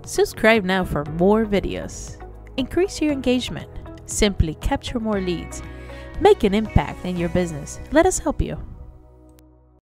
Subscribe now for more videos. Increase your engagement. Simply capture more leads. Make an impact in your business. Let us help you.